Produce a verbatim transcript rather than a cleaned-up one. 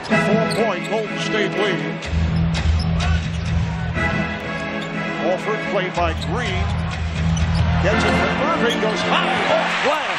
Four-point Golden State lead. Alford played by Green. Gets it from Irving, goes high off glass.